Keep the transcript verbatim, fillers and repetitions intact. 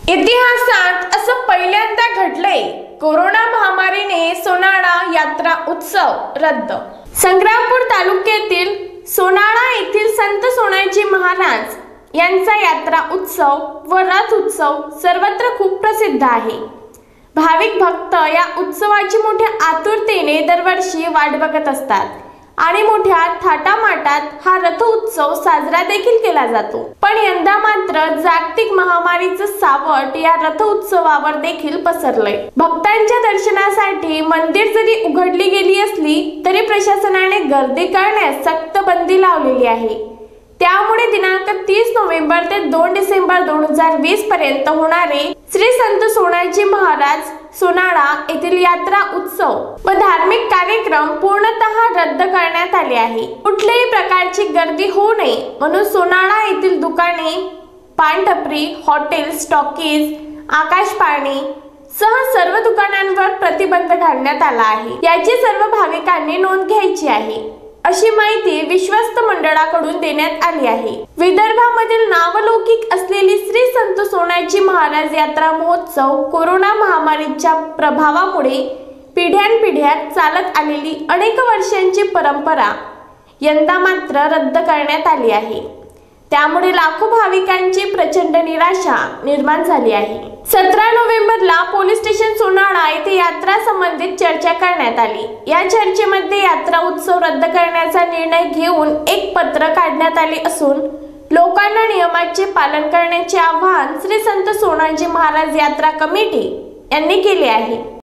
इतिहासात असं पहिल्यांदा घडलंय, कोरोना महामारीने सोनाळा यात्रा उत्सव रद्द। संग्रामपूर तालुक्यातील सोनाळा येथील संत सोनाजी महाराज यांचा यात्रा उत्सव व रथ उत्सव सर्वत्र खूप प्रसिद्ध आहे। भाविक भक्त या उत्सवाची मोठ्या आतुरतेने दरवर्षी वाट बघत असतात आणि मोठ्या थाटामाटात हा रथ उत्सव साजरा देखील केला जातो। पण यंदा मात्र जागतिक महामारीचं सावट या रथ उत्सवावर देखील पसरलंय। भक्तांच्या दर्शनासाठी मंदिर जरी उघडली गेली असली तरी प्रशासनाने गर्दी करण्यास सक्त बंदी लावलेली आहे। त्यामुळे दिनांक तीस नोव्हेंबर ते दोन डिसेंबर दोन हजार वीस पर्यंत होणारे श्री संत सोनाजी महाराज सोनाळा येथील यात्रा उत्सव व धार्मिक कार्यक्रम पूर्णतः रद्द करण्यात आले आहे। कुठल्याही प्रकारची गर्दी होऊ नये म्हणून सोनाळा येथील दुकाने, पानटपरी, हॉटेल, स्टॉकीज, आकाश पाळणे सह सर्व दुकानांवर प्रतिबंध घालण्यात आला आहे। याची सर्व भाविकांनी नोंद घ्यायची आहे अशी माहिती विश्वस्त मंडळाकडून देण्यात आली आहे। विदर्भामधील नावलौकिक असलेली श्री संत सोनाजी महाराज यात्रा महोत्सव कोरोना महामारीच्या प्रभावामुळे पिढ्यानपिढ्या चालत आलेली अनेक वर्षांची परंपरा यंदा मात्र रद्द करण्यात आली आहे। त्यामुळे लाखो भाविकांची प्रचंड निराशा निर्माण झाली आहे। सतरा नोव्हेंबरला पोलीस स्टेशन सोनाळा येथे यात्रा संबंधित चर्चा करण्यात आली। या चर्चेमध्ये यात्रा उत्सव रद्द करण्याचा निर्णय घेऊन एक पत्र काढण्यात आले असून लोकांना नियमाचे पालन करण्याचे आवाहन श्री संत सोनाजी महाराज यात्रा कमिटी यांनी केले आहे।